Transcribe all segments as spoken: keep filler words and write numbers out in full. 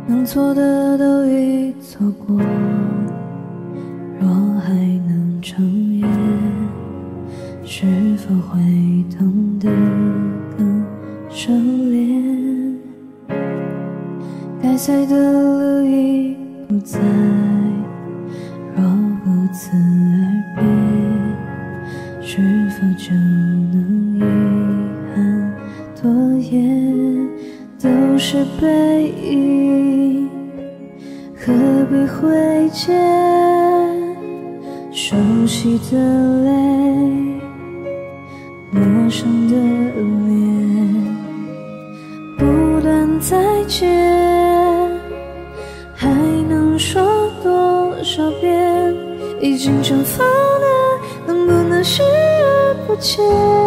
能错的都已错过，若还能重演，是否会懂得更收敛？该在的路已不在，若不辞而别，是否就能遗憾拖延？都是背影，何必挥剑？熟悉的泪，陌生的脸，不断再见，还能说多少遍？已经尘封的，能不能视而不见？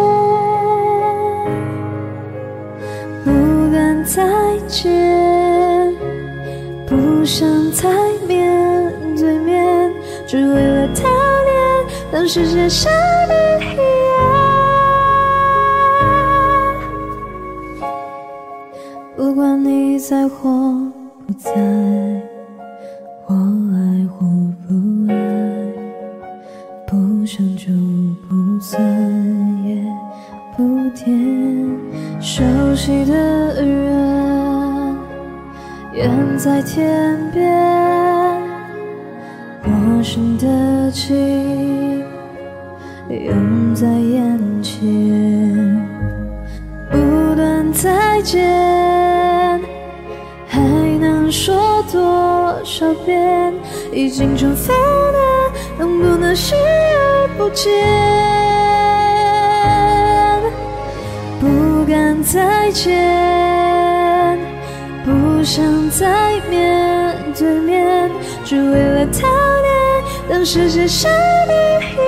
不敢再见，不想再面对面，只为了他脸，当世界下的黑暗。不管你在或不在，我爱或不爱，不想就不算，也不甜。熟悉的人远在天边，陌生的情永在眼前。不断再见，还能说多少遍？已经尘封的，能不能视而不见？不敢再见，不想再面对面，只为了他脸，当世界下的黑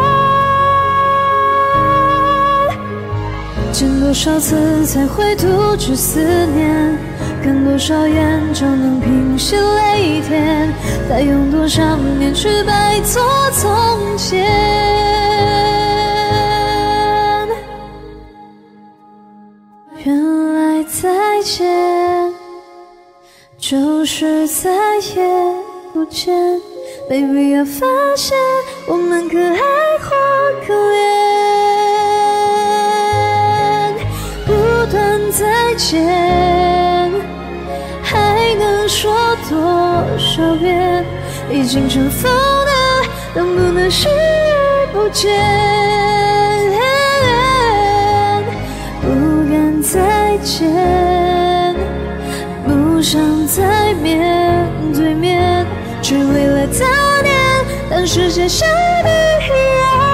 暗。见多少次才会杜绝思念？看多少眼就能平息泪点？再用多少年去摆脱从前？原来再见就是再也不见，没必要发现我们可爱或可怜。不断再见，还能说多少遍？已经尘封的，能不能视而不见？不敢再见，不想再面对面，只为了他脸，当世界下的黑暗。